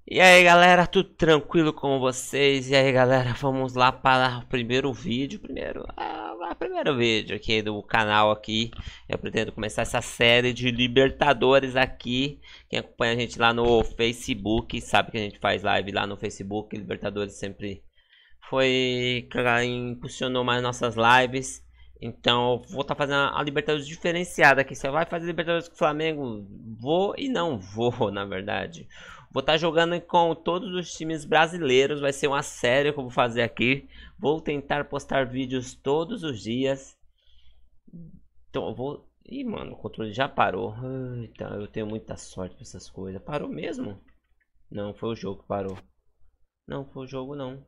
E aí galera, tudo tranquilo com vocês? E aí galera, vamos lá para o primeiro vídeo, primeiro vídeo aqui do canal aqui. Eu pretendo começar essa série de Libertadores aqui. Quem acompanha a gente lá no Facebook sabe que a gente faz live lá no Facebook. Libertadores sempre impulsionou mais nossas lives. Então eu vou estar fazendo a Libertadores diferenciada aqui. Você vai fazer Libertadores com o Flamengo? Vou e não vou, na verdade. Vou estar jogando com todos os times brasileiros. Vai ser uma série que eu vou fazer aqui. Vou tentar postar vídeos todos os dias. Então eu vou... Ih, mano, o controle já parou. Então eu tenho muita sorte com essas coisas. Parou mesmo? Não, foi o jogo que parou. Não, foi o jogo não.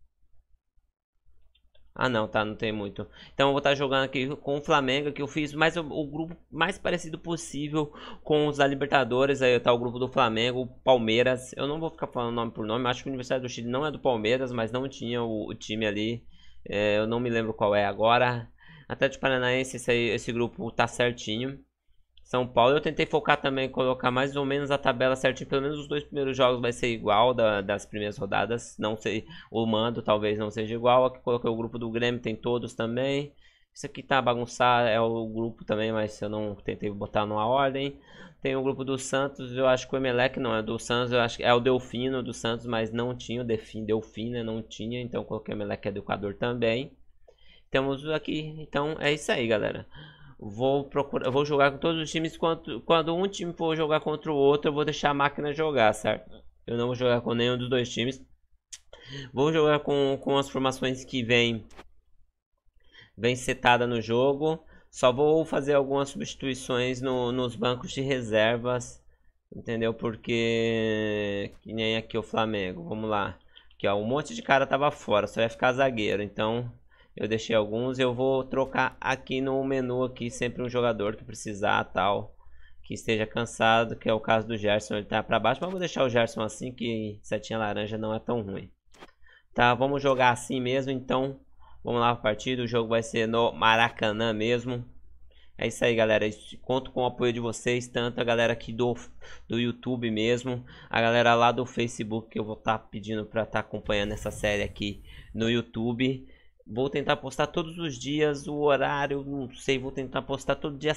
Ah não, tá, não tem muito. Então eu vou estar jogando aqui com o Flamengo, que eu fiz mais o grupo mais parecido possível com os da Libertadores. Aí tá o grupo do Flamengo, Palmeiras. Eu não vou ficar falando nome por nome, acho que o Universidade do Chile não é do Palmeiras, mas não tinha o time ali. Eu não me lembro qual é agora. Atlético Paranaense, esse grupo tá certinho. São Paulo, eu tentei focar também, colocar mais ou menos a tabela certinho. Pelo menos os dois primeiros jogos vai ser igual das primeiras rodadas. Não sei, o mando talvez não seja igual. Aqui coloquei o grupo do Grêmio, tem todos também. Isso aqui tá bagunçado, é o grupo também, mas eu não tentei botar numa ordem. Tem o grupo do Santos, eu acho que o Emelec não é do Santos, eu acho que é o Delfino do Santos, mas não tinha o Delfino, né? Não tinha, então coloquei o Emelec, é do Equador também. Temos aqui, então é isso aí, galera. Vou jogar com todos os times. Quando um time for jogar contra o outro, eu vou deixar a máquina jogar, certo? Eu não vou jogar com nenhum dos dois times. Vou jogar com as formações que vem setada no jogo. Só vou fazer algumas substituições nos bancos de reservas, entendeu? Porque que nem aqui o Flamengo. Vamos lá. Aqui, ó, um monte de cara tava fora, só ia ficar zagueiro. Então eu deixei alguns, eu vou trocar aqui no menu aqui sempre um jogador que precisar, tal, que esteja cansado, que é o caso do Gerson, ele tá para baixo, mas vou deixar o Gerson assim, que setinha laranja não é tão ruim. Tá, vamos jogar assim mesmo, então vamos lá a partida, o jogo vai ser no Maracanã mesmo. É isso aí, galera, conto com o apoio de vocês, tanto a galera aqui do YouTube mesmo, a galera lá do Facebook, que eu vou estar pedindo para estar acompanhando essa série aqui no YouTube. Vou tentar postar todos os dias, o horário, não sei, vou tentar postar todo dia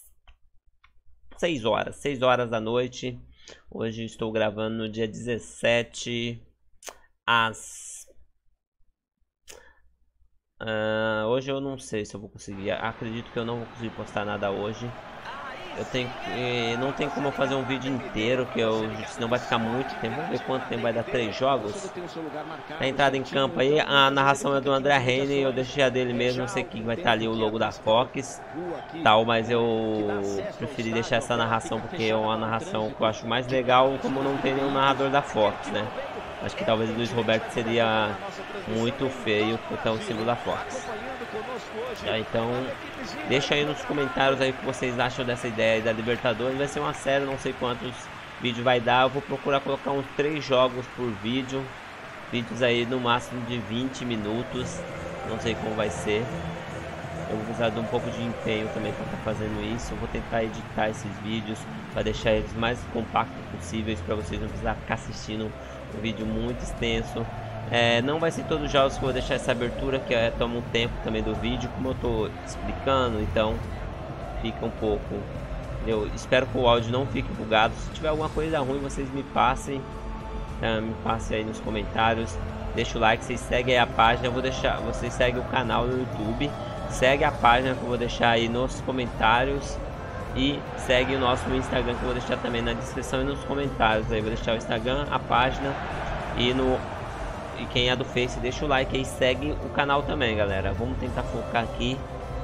6 horas da noite. Hoje estou gravando no dia 17 hoje eu não sei se eu vou conseguir, acredito que eu não vou conseguir postar nada hoje. Não tem como eu fazer um vídeo inteiro, senão vai ficar muito tempo. Vamos ver quanto tempo vai dar 3 jogos. A entrada em campo aí, a narração é do André Reine, eu deixei a dele mesmo, eu sei que vai estar ali o logo da Fox, tal, mas eu preferi deixar essa narração porque é uma narração que eu acho mais legal, como não tem nenhum narrador da Fox, né? Acho que talvez o Luiz Roberto seria muito feio botar o símbolo da Fox. Então, deixa aí nos comentários aí o que vocês acham dessa ideia da Libertadores. Vai ser uma série, não sei quantos vídeos vai dar. Eu vou procurar colocar uns 3 jogos por vídeo. Vídeos aí no máximo de 20 minutos. Não sei como vai ser. Eu vou precisar de um pouco de empenho também para estar fazendo isso. Eu vou tentar editar esses vídeos para deixar eles mais compactos possíveis, para vocês não precisar ficar assistindo um vídeo muito extenso. Não vai ser todos os jogos que eu vou deixar essa abertura, que toma um tempo também do vídeo, como eu tô explicando, então fica um pouco. Eu espero que o áudio não fique bugado. Se tiver alguma coisa ruim, vocês me passem aí nos comentários. Deixa o like, vocês seguem aí a página, vocês seguem o canal no YouTube, segue a página que eu vou deixar aí nos comentários e segue o nosso Instagram, que eu vou deixar também na descrição e nos comentários. Aí vou deixar o Instagram, a página e quem é do Face, deixa o like aí e segue o canal também, galera. Vamos tentar focar aqui.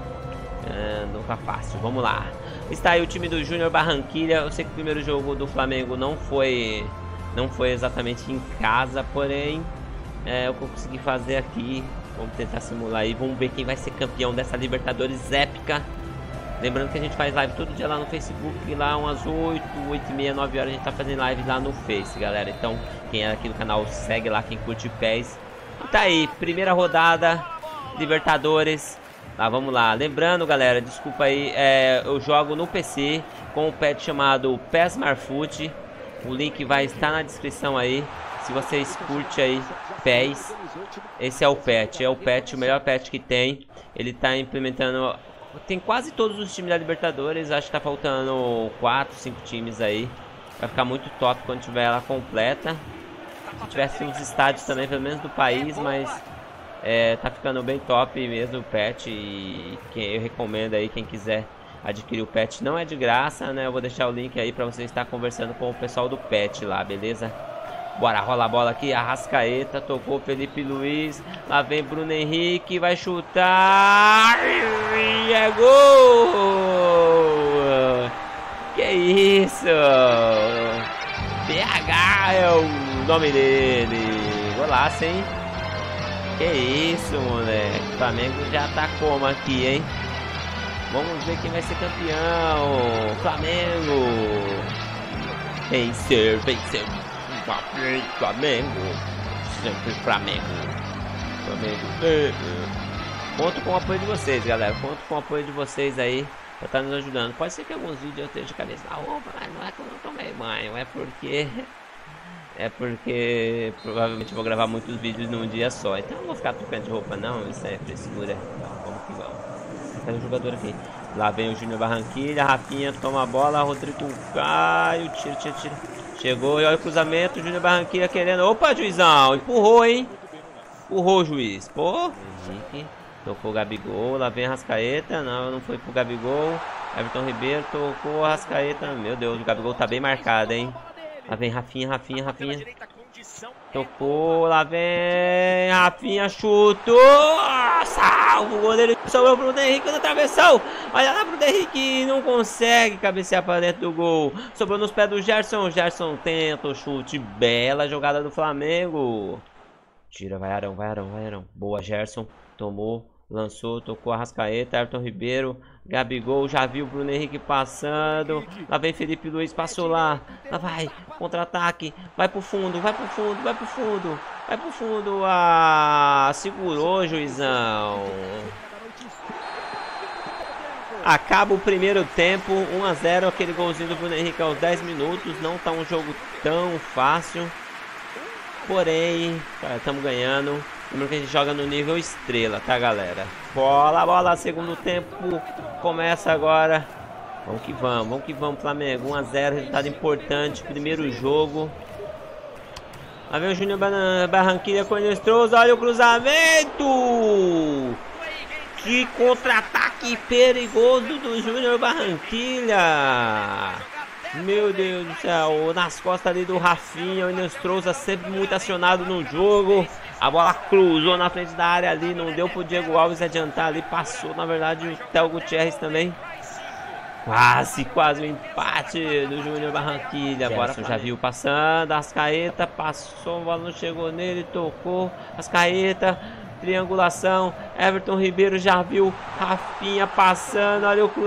Não tá fácil, vamos lá. Está aí o time do Júnior Barranquilla. Eu sei que o primeiro jogo do Flamengo não foi exatamente em casa, porém o que eu consegui fazer aqui, vamos tentar simular aí. Vamos ver quem vai ser campeão dessa Libertadores épica. Lembrando que a gente faz live todo dia lá no Facebook, e lá umas 8, 8h30, 9 horas a gente tá fazendo live lá no Face, galera. Então, quem é aqui do canal, segue lá, quem curte PES. E tá aí, primeira rodada, Libertadores. Lá, vamos lá. Lembrando, galera, desculpa aí, eu jogo no PC com um pad chamado PES Marfoot. O link vai estar na descrição aí. Se vocês curtem aí PES, esse é o patch, o melhor patch que tem. Ele tá implementando, tem quase todos os times da Libertadores. Acho que tá faltando 4, 5 times aí. Vai ficar muito top quando tiver ela completa. Se tivesse uns estádios também, pelo menos do país, mas tá ficando bem top mesmo o patch. E eu recomendo aí, quem quiser adquirir o patch, não é de graça, né? Eu vou deixar o link aí pra você estar conversando com o pessoal do patch lá, beleza? Bora, rola a bola aqui, Arrascaeta, tocou Felipe Luiz, lá vem Bruno Henrique, vai chutar, e é gol! Que isso? PH é o nome dele, golaço, hein? Que isso, moleque, o Flamengo já tá como aqui, hein? Vamos ver quem vai ser campeão, Flamengo! Vencer, vencer! Flamengo, sempre Flamengo. Conto com o apoio de vocês, galera. Conto com o apoio de vocês aí pra estar nos ajudando. Pode ser que alguns vídeos eu esteja de cabeça na roupa, mas não é que eu não tomei banho, é porque provavelmente eu vou gravar muitos vídeos num dia só. Então eu não vou ficar trocando de roupa não, isso é frescura. Então vamos que vamos. Cadê o jogador aqui? Lá vem o Júnior Barranquilla, Rafinha toma a bola, Rodrigo Caio, tira. Chegou e olha o cruzamento, Júnior Barranquilla querendo. Opa, juizão, empurrou, hein? Empurrou o juiz. Pô, Henrique, tocou o Gabigol, lá vem a Arrascaeta. Não foi pro Gabigol. Everton Ribeiro tocou a Arrascaeta. Meu Deus, o Gabigol tá bem marcado, hein? Lá vem Rafinha. Tocou, lá vem Rafinha, chutou. Salvo o goleiro, sobrou pro Bruno Henrique na travessão. Olha lá pro Bruno Henrique, não consegue cabecear para dentro do gol. Sobrou nos pés do Gerson. Gerson tenta o chute, bela jogada do Flamengo. Tira, vai Arão. Boa, Gerson, tomou, lançou, tocou a Arrascaeta, Everton Ribeiro, Gabigol, já viu o Bruno Henrique passando. Lá vem Felipe Luiz, passou lá vai, contra-ataque, vai pro fundo. Ah, segurou, juizão. Acaba o primeiro tempo, 1 a 0, aquele golzinho do Bruno Henrique aos 10 minutos. Não tá um jogo tão fácil, porém, estamos ganhando. Lembra que a gente joga no nível estrela, tá, galera? Bola, segundo tempo começa agora. Vamos que vamos, Flamengo. 1 a 0, resultado importante, primeiro jogo. Lá vem o Júnior Barranquilla com o Inestroso, olha o cruzamento! Que contra-ataque perigoso do Júnior Barranquilla! Meu Deus do céu, nas costas ali do Rafinha, o Inestroso sempre muito acionado no jogo. A bola cruzou na frente da área ali, não deu pro Diego Alves adiantar ali, passou, na verdade, o Théo Gutierrez também. Quase o empate do Júnior Barranquilla. Agora já viu passando, Arrascaeta passou, a bola não chegou nele, tocou, Arrascaeta, triangulação, Everton Ribeiro já viu, Rafinha passando, olha o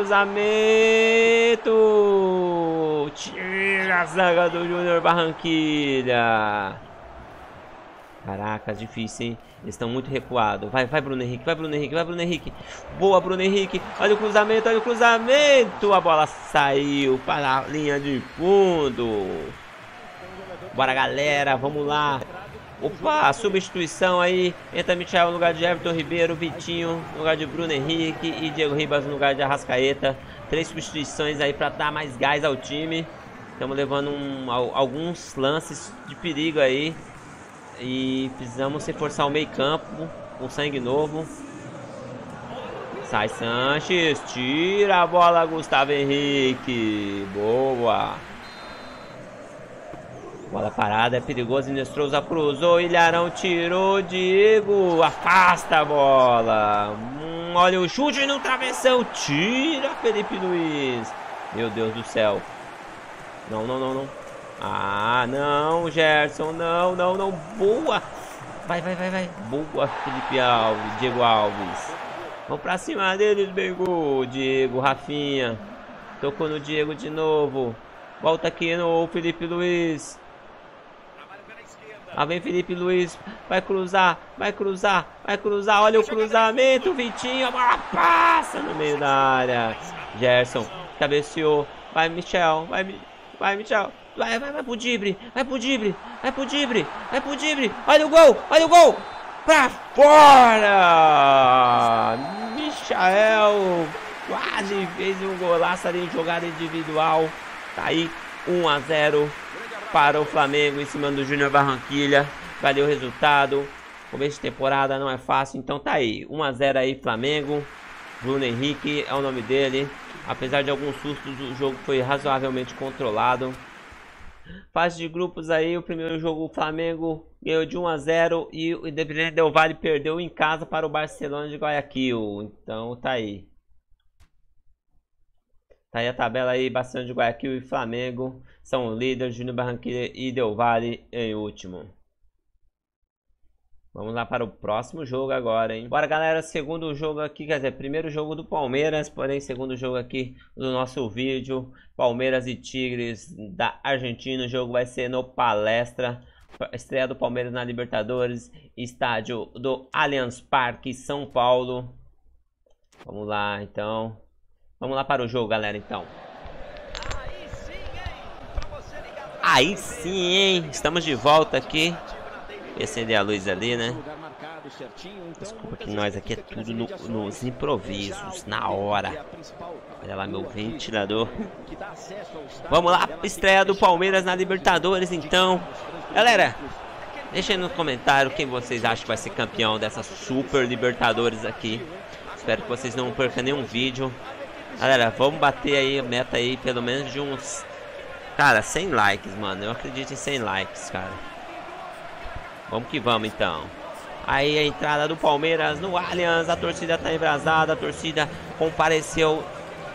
cruzamento, tira a zaga do Júnior Barranquilla. Caraca, difícil, hein? Eles estão muito recuados. Vai, Bruno Henrique. Boa, Bruno Henrique. Olha o cruzamento. A bola saiu para a linha de fundo. Bora, galera. Vamos lá. Opa, substituição aí. Entra Michel no lugar de Everton Ribeiro. Vitinho no lugar de Bruno Henrique. E Diego Ribas no lugar de Arrascaeta. 3 substituições aí para dar mais gás ao time. Estamos levando alguns lances de perigo aí. E precisamos reforçar o meio campo com sangue novo. Sai Sanches, tira a bola, Gustavo Henrique. Boa. Bola parada, é perigoso, Inestrosa cruzou, Ilharão tirou, Diego afasta a bola. Olha o chute no travessão, tira Felipe Luiz. Meu Deus do céu. Não. Ah, não, Gerson, não. Boa. Vai. Boa, Felipe Alves, Diego Alves. Vamos pra cima deles, Bengu. Diego, Rafinha. Tocou no Diego de novo. Volta aqui no Felipe Luiz. Lá vem Felipe Luiz. Vai cruzar. Olha o cruzamento, Vitinho. A bola passa no meio da área. Gerson cabeceou. Vai, Michel. Vai pro drible. Vai pro drible. Vai pro drible. Vai pro drible. Olha o gol. Olha o gol. Pra fora. Michael quase fez um golaço ali em jogada individual. Tá aí 1 a 0 para o Flamengo em cima do Júnior Barranquilla. Valeu o resultado. Começo de temporada não é fácil, então tá aí. 1 a 0 aí Flamengo. Bruno Henrique é o nome dele. Apesar de alguns sustos, o jogo foi razoavelmente controlado. Fase de grupos aí, o primeiro jogo o Flamengo ganhou de 1 a 0 e o Independiente Del Valle perdeu em casa para o Barcelona de Guayaquil. Então tá aí. Tá aí a tabela aí, Barcelona de Guayaquil e Flamengo são líderes, Júnior Barranquilla e Del Valle em último. Vamos lá para o próximo jogo agora, hein? Bora, galera, segundo jogo aqui, quer dizer, primeiro jogo do Palmeiras, porém segundo jogo aqui do nosso vídeo, Palmeiras e Tigres da Argentina. O jogo vai ser no Palestra, estreia do Palmeiras na Libertadores, estádio do Allianz Parque, São Paulo. Vamos lá, então. Vamos lá para o jogo, galera, então. Aí sim, hein? Estamos de volta aqui. Vou acender a luz ali, né? Desculpa que nós aqui é tudo nos improvisos, na hora. Olha lá meu ventilador. Vamos lá, estreia do Palmeiras na Libertadores, então. Galera, deixa aí no comentário quem vocês acham que vai ser campeão dessa Super Libertadores aqui. Espero que vocês não percam nenhum vídeo. Galera, vamos bater aí a meta aí pelo menos de uns... Cara, 100 likes, mano. Eu acredito em 100 likes, cara. Vamos que vamos, então. Aí a entrada do Palmeiras no Allianz. A torcida tá embrasada. A torcida compareceu.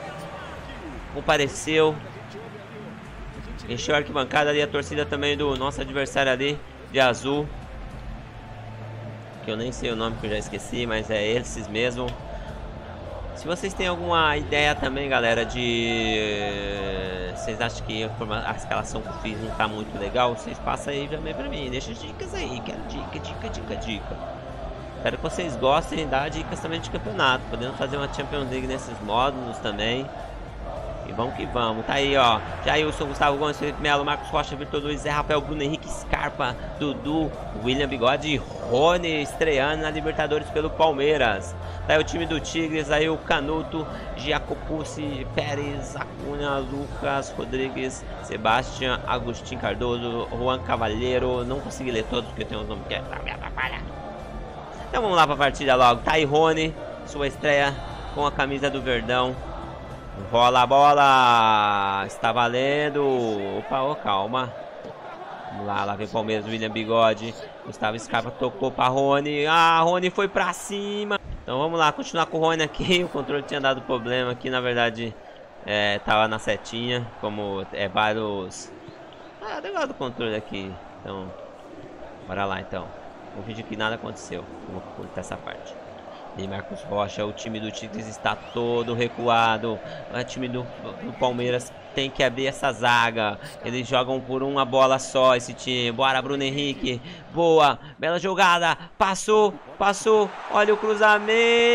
Encheu a arquibancada ali. A torcida também do nosso adversário ali, de azul. Que eu nem sei o nome, que eu já esqueci. Mas é esses mesmo. Se vocês têm alguma ideia também, galera, de... Vocês acham que a escalação que eu fiz não tá muito legal? Vocês passam aí também pra mim. Deixa dicas aí, quero dica. Espero que vocês gostem e dar dicas também de campeonato. Podemos fazer uma Champions League nesses módulos também. E vamos que vamos. Tá aí, ó. Jailson, Gustavo Gomes, Felipe Melo, Marcos Rocha, Vitor Luiz, Zé Rafael, Bruno Henrique, Scarpa, Dudu, William Bigode e Rony estreando na Libertadores pelo Palmeiras. Tá aí o time do Tigres, aí o Canuto, Giacopucci, Pérez, Acuna, Lucas, Rodrigues, Sebastião, Agostinho Cardoso, Juan Cavalheiro. Não consegui ler todos porque tem uns nomes que é pra me atrapalhar. Então vamos lá pra partida logo. Tá aí Rony, sua estreia com a camisa do Verdão. Rola a bola. Está valendo. Opa, oh, calma. Vamos lá, lá vem o Palmeiras, William Bigode. Gustavo Scarpa tocou para Rony. Ah, Rony foi para cima. Então vamos lá, continuar com o Rony aqui. O controle tinha dado problema aqui, na verdade tava na setinha. Como vários... Ah, legal do controle aqui. Então, bora lá então. Vou fingir que nada aconteceu. Vou cortar essa parte. E Marcos Rocha, o time do Tigres está todo recuado. O time do Palmeiras tem que abrir essa zaga. Eles jogam por uma bola só, esse time. Bora, Bruno Henrique. Boa, bela jogada. Passou. Olha o cruzamento.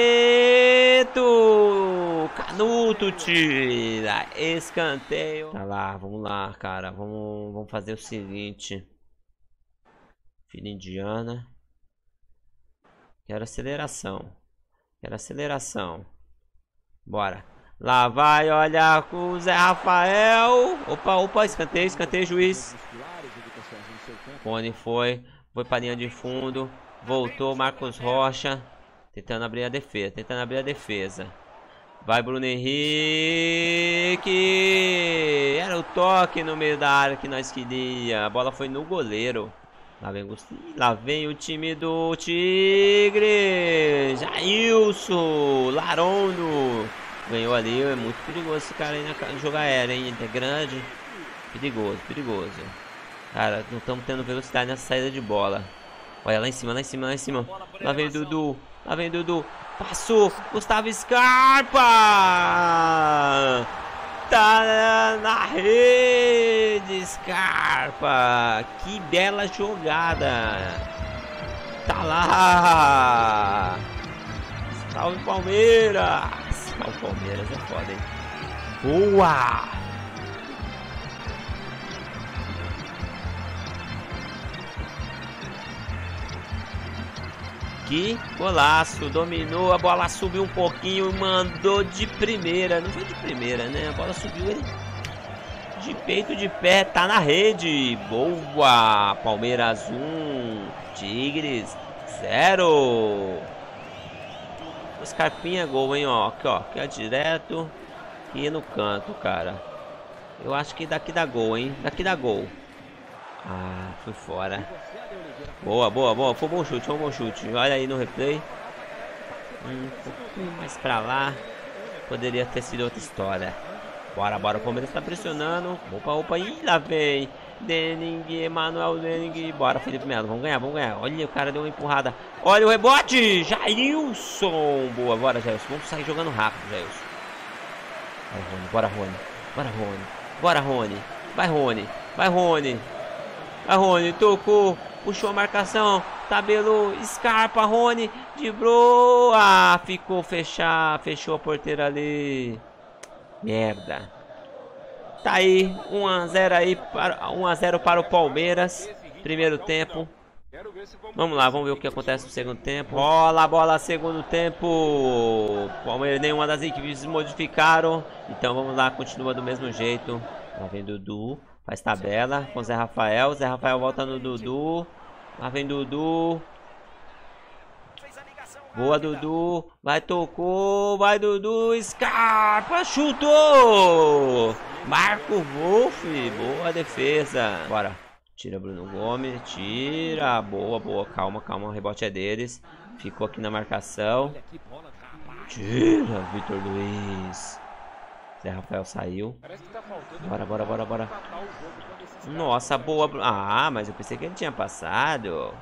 Canuto tira. Escanteio. Tá lá, vamos lá, cara. Vamos fazer o seguinte. Filha indiana. Quero aceleração. Bora. Lá vai, olha o Zé Rafael. Opa, escanteio, juiz. Rony foi pra linha de fundo. Voltou, Marcos Rocha. Tentando abrir a defesa. Vai, Bruno Henrique. Era o toque no meio da área que nós queríamos. A bola foi no goleiro. Lá vem o time do Tigre. Jailson, Larondo. Ganhou ali, é muito perigoso esse cara aí no jogo aéreo, hein? É grande. Perigoso. Cara, não estamos tendo velocidade nessa saída de bola. Olha, lá em cima. Lá vem o Dudu. Passou, Gustavo Scarpa. Tá na rede, Scarpa. Que bela jogada. Tá lá. Salve Palmeiras. O Palmeiras é foda, hein? Boa. Que golaço, dominou, a bola subiu um pouquinho e mandou de primeira. Não foi de primeira, né? A bola subiu ele de peito, de pé, tá na rede. Boa! Palmeiras 1, Tigres 0. Scarpinha gol, hein, ó. Aqui, ó. Aqui é direto. E no canto, cara. Eu acho que daqui dá gol, hein. Daqui dá gol. Ah, foi fora. Boa, boa, boa. Foi um bom chute, foi um bom chute. Olha aí no replay. Um pouquinho mais pra lá. Poderia ter sido outra história. Bora, bora. O Palmeiras tá pressionando. Opa, opa. Ih, lá vem. Denning, Emanuel Denning. Bora, Felipe Melo. Vamos ganhar, vamos ganhar. Olha, o cara deu uma empurrada. Olha o rebote. Jailson. Boa, bora, Jailson. Vamos sair jogando rápido, Jailson. Vai, Rony. Bora, Rony. Bora, Rony. Bora, Rony. Vai, Rony. Vai, Rony. Vai, Rony. Tocou. Puxou a marcação. Tabelou. Scarpa, Rony. Driblou. Ah, ficou fechado. Fechou a porteira ali. Merda. Tá aí, 1 a 0 aí, 1 a 0 para o Palmeiras. Primeiro tempo. Vamos lá, vamos ver o que acontece no segundo tempo. Rola a bola, segundo tempo. Palmeiras, nenhuma das equipes se modificaram. Então vamos lá, continua do mesmo jeito. Lá vem Dudu, faz tabela com Zé Rafael. Zé Rafael volta no Dudu. Lá vem Dudu. Boa, Dudu. Vai, tocou. Vai, Dudu. Scarpa. Chutou. Marco Wolf. Boa defesa. Bora. Tira Bruno Gomes. Tira. Boa, boa. Calma, calma. O rebote é deles. Ficou aqui na marcação. Tira. Vitor Luiz. Zé Rafael saiu. Bora, bora, bora, bora. Nossa, boa. Ah, mas eu pensei que ele tinha passado.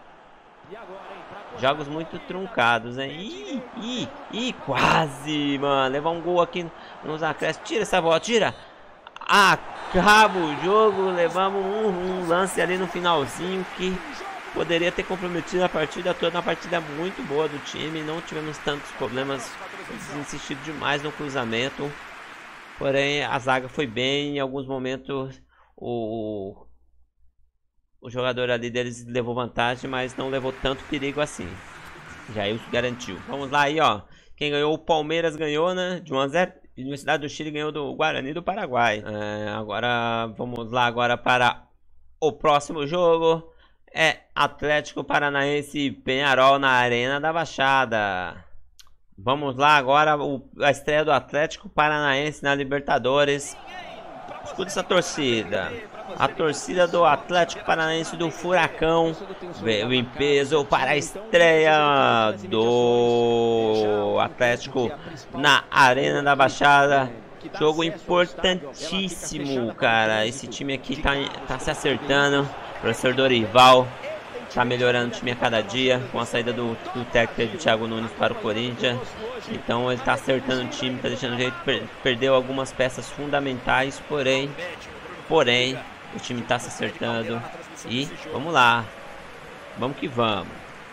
Jogos muito truncados, hein? Ih, quase, mano. Levar um gol aqui nos acréscimos. Tira essa bola, tira. Acaba o jogo. Levamos um lance ali no finalzinho que poderia ter comprometido a partida toda. Uma partida muito boa do time. Não tivemos tantos problemas. Insistido demais no cruzamento. Porém, a zaga foi bem. Em alguns momentos, o jogador ali deles levou vantagem, mas não levou tanto perigo assim. Jailson garantiu. Vamos lá aí, ó. Quem ganhou? O Palmeiras ganhou, né? De 1 a 0. A Universidade do Chile ganhou do Guarani do Paraguai. Agora, vamos lá agora para o próximo jogo. É Atlético Paranaense e Peñarol na Arena da Baixada. Vamos lá agora, a estreia do Atlético Paranaense na Libertadores. Escuta essa torcida. A torcida do Atlético Paranaense do Furacão veio em peso para a estreia do Atlético na Arena da Baixada. Jogo importantíssimo, cara. Esse time aqui tá se acertando. O professor Dorival tá melhorando o time a cada dia, com a saída do técnico Thiago Nunes para o Corinthians. Então ele tá acertando o time, tá deixando o jeito. Perdeu algumas peças fundamentais, porém o time tá se acertando. E vamos lá, vamos que vamos.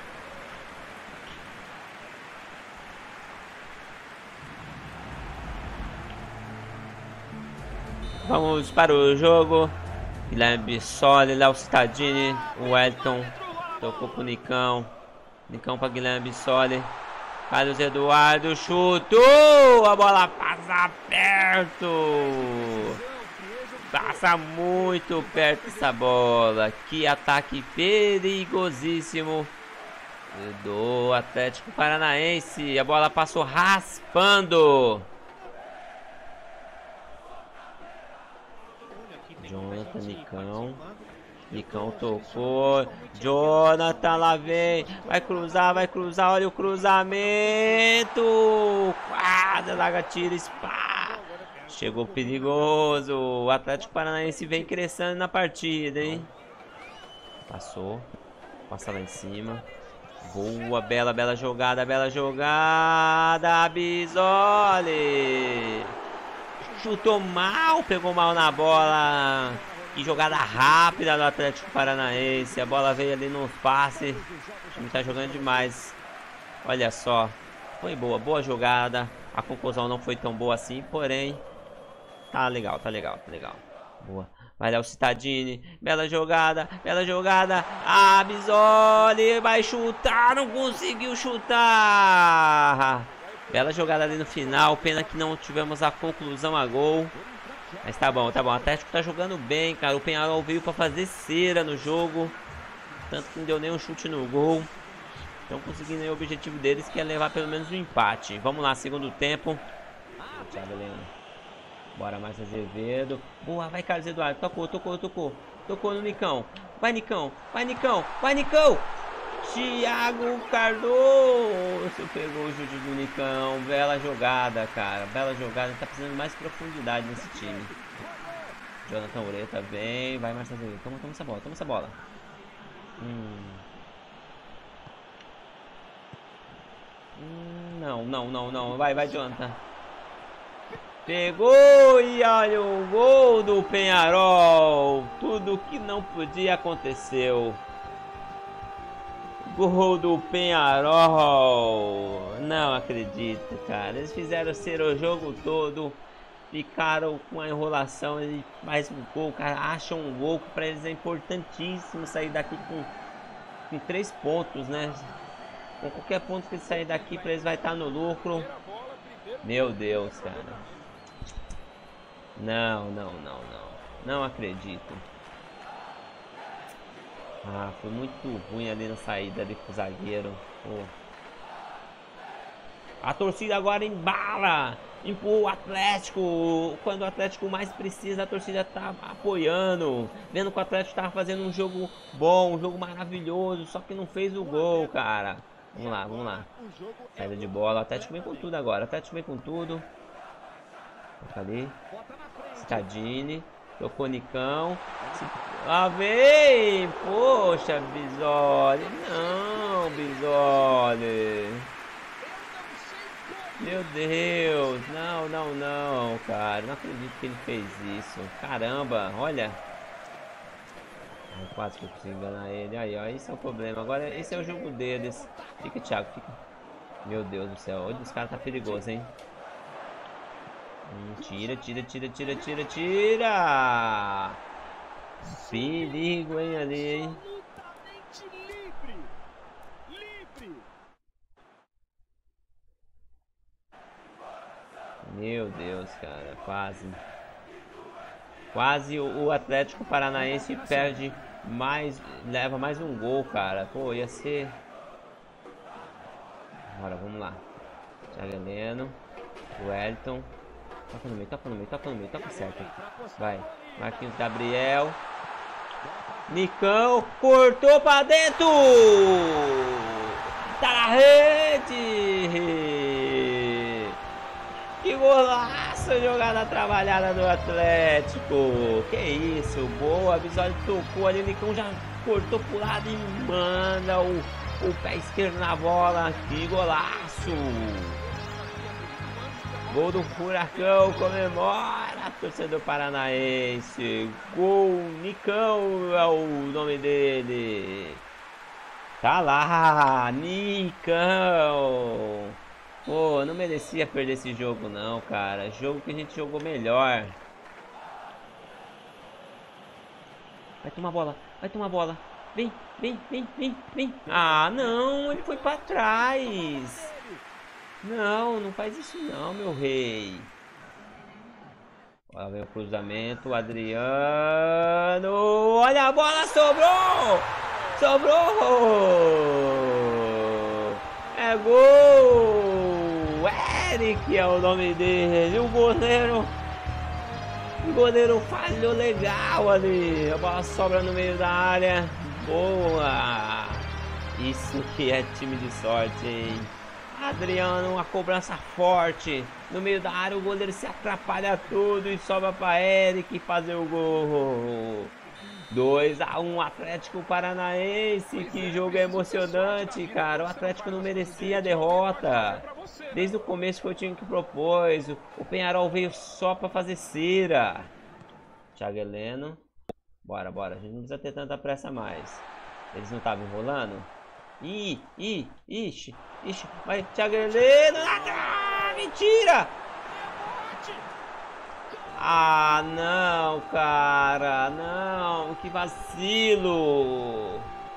Vamos para o jogo. Guilherme Bissoli, Léo Cittadini, o Wellington tocou pro Nicão. Nicão para Guilherme Bissoli. Carlos Eduardo chutou! A bola passa perto! Passa muito perto essa bola. Que ataque perigosíssimo do Atlético Paranaense. A bola passou raspando. Jonathan, Nicão. Nicão tocou. Jonathan lá vem. Vai cruzar, olha o cruzamento. Quase larga, tira, spa. Chegou perigoso. O Atlético Paranaense vem crescendo na partida, hein? Passou. Passa lá em cima. Boa, bela jogada, Bisoli. Chutou mal, pegou mal na bola. Que jogada rápida do Atlético Paranaense. A bola veio ali no passe. O time tá jogando demais. Olha só. Foi boa jogada. A conclusão não foi tão boa assim, porém tá legal. Boa. Vai Léo Cittadini. Bela jogada. Bela jogada. Ah, Bisoli vai chutar. Não conseguiu chutar. Bela jogada ali no final. Pena que não tivemos a conclusão a gol. Mas tá bom, tá bom. O Atlético tá jogando bem, cara. O Peñarol veio pra fazer cera no jogo. Tanto que não deu nenhum chute no gol. Estão conseguindo aí o objetivo deles, que é levar pelo menos um empate. Vamos lá, segundo tempo. Thiago Heleno. Bora mais Azevedo. Boa, vai Carlos Eduardo. Tocou, tocou, tocou. Tocou no Nicão. Vai Nicão, vai Nicão, vai Nicão. Thiago Cardoso pegou o chute do Nicão. Bela jogada, cara. Bela jogada. Tá precisando de mais profundidade nesse time. Jonathan Ureta vem. Vai Marcelo Azevedo. Toma essa bola, toma essa bola. Não. Vai, Jonathan. Pegou e olha o gol do Peñarol. Tudo que não podia aconteceu. Gol do Peñarol. Não acredito, cara. Eles fizeram ser o jogo todo. Ficaram com a enrolação. E mais um gol, cara. Acham um gol. Pra eles é importantíssimo sair daqui com 3 pontos, né? Com qualquer ponto que eles sair daqui, pra eles vai estar no lucro. Meu Deus, cara. Não acredito. Ah, foi muito ruim ali na saída ali pro zagueiro. Pô. A torcida agora embala. Empurra o Atlético. Quando o Atlético mais precisa, a torcida tá apoiando. Vendo que o Atlético tava fazendo um jogo bom, um jogo maravilhoso. Só que não fez o gol, cara. Vamos lá. Saída de bola. O Atlético vem com tudo agora. O Atlético vem com tudo. Toca ali. Cittadini. Tocou Nicão. Lá vem! Poxa, Bisoli. Não, Bisoli. Meu Deus. Não, cara. Não acredito que ele fez isso. Caramba, olha. Quase que eu consegui enganar ele. Aí, ó. Esse é o problema. Agora, esse é o jogo deles. Fica, Thiago. Fica. Meu Deus do céu. Olha, os caras tá perigoso, hein? Tira. Perigo, hein, ali, hein? Meu Deus, cara. Quase o Atlético Paranaense perde mais, leva mais um gol, cara. Pô, ia ser... Bora, vamos lá. Thiago Heleno. Wellington. Toca no meio, toca certo. Vai, Marquinhos Gabriel. Nicão, cortou pra dentro! Tá na rede! Que golaço! Jogada trabalhada do Atlético! Que isso, boa! Bisoli tocou ali, o Nicão já cortou pro lado e manda o pé esquerdo na bola. Que golaço! Gol do Furacão, comemora, torcedor paranaense. Gol, Nicão é o nome dele. Tá lá, Nicão. Pô, não merecia perder esse jogo não, cara. Jogo que a gente jogou melhor. Vai tomar bola. Vem. Ah, não, ele foi pra trás. Não faz isso não, meu rei. Olha, vem o cruzamento, Adriano. Olha a bola, sobrou! É gol! Eric é o nome dele. O goleiro falhou legal ali. A bola sobra no meio da área. Boa! Isso que é time de sorte, hein? Adriano, uma cobrança forte. No meio da área, o goleiro se atrapalha tudo e sobra para Eric fazer o gol. 2-1, Atlético Paranaense. Que jogo emocionante, cara. O Atlético não merecia a derrota. Desde o começo foi o time que propôs. O Peñarol veio só para fazer cera. Thiago Heleno. Bora. A gente não precisa ter tanta pressa mais. Eles não estavam enrolando? Ixi. Vai, Thiago Heleno. Mentira! Ah, não, cara. Não, que vacilo.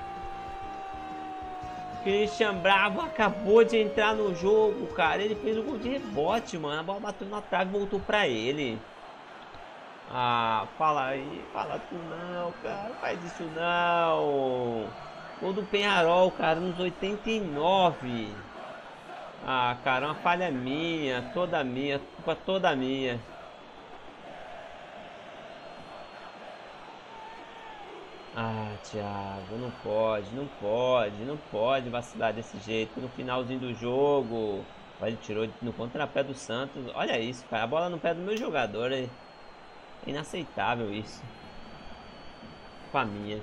Christian Bravo acabou de entrar no jogo, cara. Ele fez um gol de rebote, mano. A bola bateu na trave e voltou pra ele. Ah, fala aí. Fala tu não, cara. Faz isso não. Gol do Penharol, cara, nos 89. Ah, cara, uma falha minha. Toda minha. Culpa toda minha. Ah, Thiago, não pode, não pode, não pode vacilar desse jeito no finalzinho do jogo. Olha, ele tirou no contrapé do Santos. Olha isso, cara. A bola no pé do meu jogador. É inaceitável isso. Com a minha.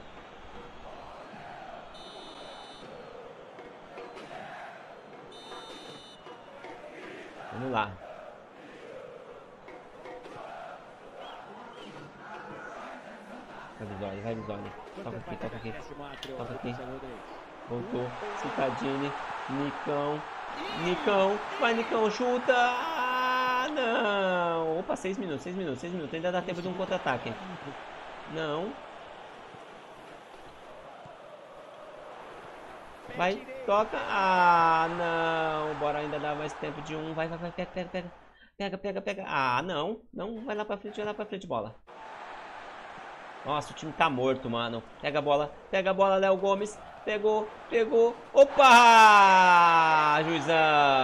Vamos lá. Vai, Visoli, vai, Visoli. Toca aqui, toca aqui. Toca aqui. Voltou. Citadini. Nicão. Nicão. Vai, Nicão. Chuta. Ah, não. Opa, 6 minutos, 6 minutos, 6 minutos. Ainda dá tempo de um contra-ataque. Não. Vai, toca. Ah, não. Bora ainda dar mais tempo de um. Vai, vai, vai. Pega, pega, pega. Pega, pega, pega. Ah, não. Não, vai lá pra frente, bola. Nossa, o time tá morto, mano. Pega a bola, Léo Gomes. Pegou, pegou. Opa! Juizão.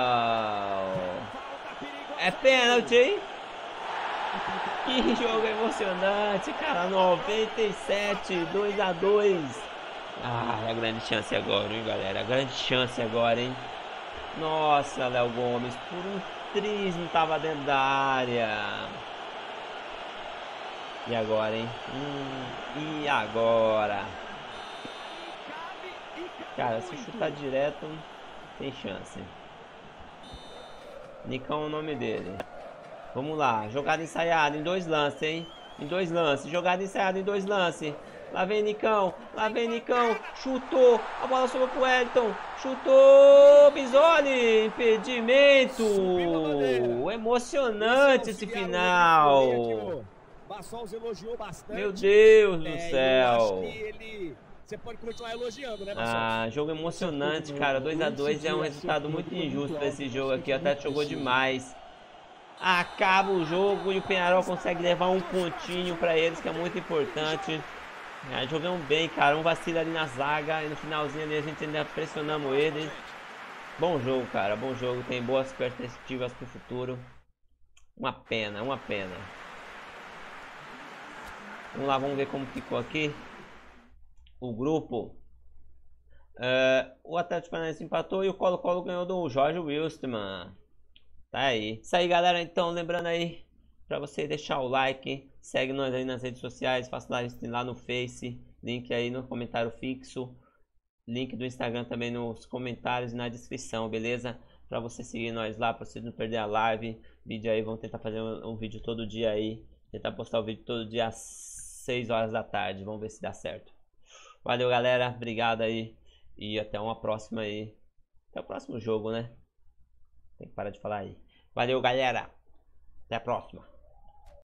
É pênalti, hein? Que jogo emocionante, cara. 97, 2-2. Ah, é a grande chance agora, hein, galera. A grande chance agora, hein. Nossa, Léo Gomes. Por um triz não tava dentro da área. E agora, hein? E agora? Cara, se chutar direto, tem chance. Nicão é o nome dele. Vamos lá. Jogada ensaiada em 2 lances, hein? Em 2 lances. Jogada ensaiada em 2 lances. Lá vem Nicão. Lá vem Nicão. Chutou. A bola sobrou pro Elton. Chutou. Bisoli. Impedimento. Emocionante esse final. Bassols elogiou bastante. Meu Deus do céu. Eu acho que você pode continuar elogiando, né, Bassols? Ah, jogo emocionante, cara. 2-2 é um resultado muito injusto pra esse jogo aqui. O Atlético jogou demais. Acaba o jogo e o Penharol consegue levar um pontinho pra eles, que é muito importante. Jogamos bem, cara. Um vacilo ali na zaga e no finalzinho ali a gente ainda pressionamos eles. Bom jogo, cara. Bom jogo. Tem boas perspectivas pro futuro. Uma pena, uma pena. Vamos lá, vamos ver como ficou aqui o grupo. O Atlético Paranaense empatou e o Colo-Colo ganhou do Jorge Wilstermann. Tá aí. Isso aí, galera. Então, lembrando aí pra você deixar o like. Segue nós aí nas redes sociais. Faça lá no Face. Link aí no comentário fixo. Link do Instagram também nos comentários e na descrição, beleza? Pra você seguir nós lá, pra você não perder a live. Vídeo aí, vamos tentar fazer um vídeo todo dia aí. Tentar postar o vídeo todo dia às 6 horas da tarde. Vamos ver se dá certo. Valeu, galera. Obrigado aí. E até uma próxima aí. Até o próximo jogo, né? Tem que parar de falar aí. Valeu, galera. Até a próxima.